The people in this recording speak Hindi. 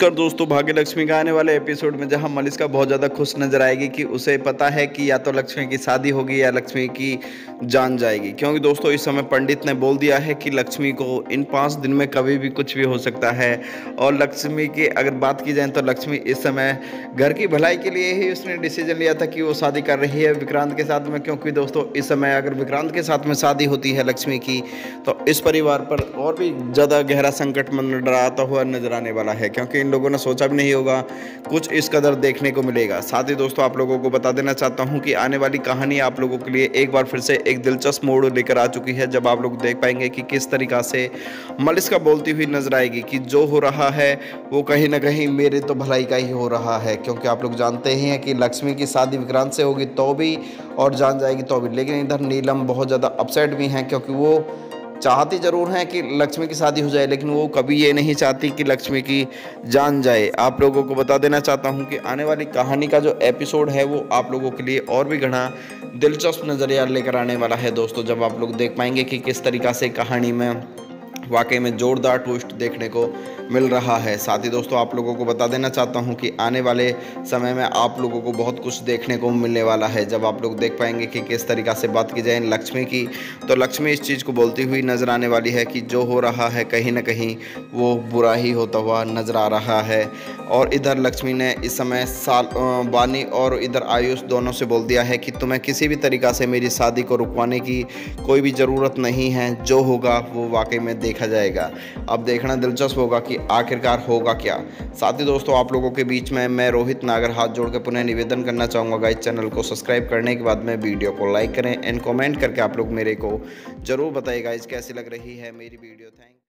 नमस्कार दोस्तों, भाग्य लक्ष्मी का आने वाले एपिसोड में जहां मलिष्का बहुत ज़्यादा खुश नजर आएगी कि उसे पता है कि या तो लक्ष्मी की शादी होगी या लक्ष्मी की जान जाएगी। क्योंकि दोस्तों इस समय पंडित ने बोल दिया है कि लक्ष्मी को इन 5 दिन में कभी भी कुछ भी हो सकता है। और लक्ष्मी की अगर बात की जाए तो लक्ष्मी इस समय घर की भलाई के लिए ही उसने डिसीजन लिया था कि वो शादी कर रही है विक्रांत के साथ में। क्योंकि दोस्तों इस समय अगर विक्रांत के साथ में शादी होती है लक्ष्मी की तो इस परिवार पर और भी ज़्यादा गहरा संकट मंडराता हुआ नजर आने वाला है। क्योंकि इन लोगों ने सोचा भी नहीं होगा कुछ इस कदर देखने को मिलेगा। साथ ही दोस्तों आप लोगों को बता देना चाहता हूं कि आने वाली कहानी आप लोगों के लिए एक बार फिर से एक दिलचस्प मोड़ लेकर आ चुकी है, जब आप लोग देख पाएंगे कि किस तरीका से मलिष्का बोलती हुई नजर आएगी कि जो हो रहा है वो कहीं ना कहीं मेरे तो भलाई का ही हो रहा है। क्योंकि आप लोग जानते ही हैं कि लक्ष्मी की शादी विक्रांत से होगी तो भी और जान जाएगी तो भी, लेकिन इधर नीलम बहुत ज़्यादा अपसेट भी हैं। क्योंकि वो चाहती ज़रूर हैं कि लक्ष्मी की शादी हो जाए, लेकिन वो कभी ये नहीं चाहती कि लक्ष्मी की जान जाए। आप लोगों को बता देना चाहता हूं कि आने वाली कहानी का जो एपिसोड है वो आप लोगों के लिए और भी घना दिलचस्प नज़रिया लेकर आने वाला है दोस्तों, जब आप लोग देख पाएंगे कि किस तरीक़ा से कहानी में वाकई में जोरदार ट्विस्ट देखने को मिल रहा है। साथ ही दोस्तों आप लोगों को बता देना चाहता हूं कि आने वाले समय में आप लोगों को बहुत कुछ देखने को मिलने वाला है, जब आप लोग देख पाएंगे कि किस तरीक़ा से बात की जाए लक्ष्मी की तो लक्ष्मी इस चीज़ को बोलती हुई नज़र आने वाली है कि जो हो रहा है कहीं ना कहीं वो बुरा ही होता हुआ नज़र आ रहा है। और इधर लक्ष्मी ने इस समय बानी और इधर आयुष दोनों से बोल दिया है कि तुम्हें किसी भी तरीक़ा से मेरी शादी को रुकवाने की कोई भी ज़रूरत नहीं है, जो होगा वो वाकई में देखा जाएगा। अब देखना दिलचस्प होगा कि आखिरकार होगा क्या। साथ ही दोस्तों आप लोगों के बीच में मैं रोहित नागर हाथ जोड़ के पुनः निवेदन करना चाहूँगा गाइस, चैनल को सब्सक्राइब करने के बाद में वीडियो को लाइक करें एंड कमेंट करके आप लोग मेरे को ज़रूर बताइए गाइस कैसी लग रही है मेरी वीडियो। थैंक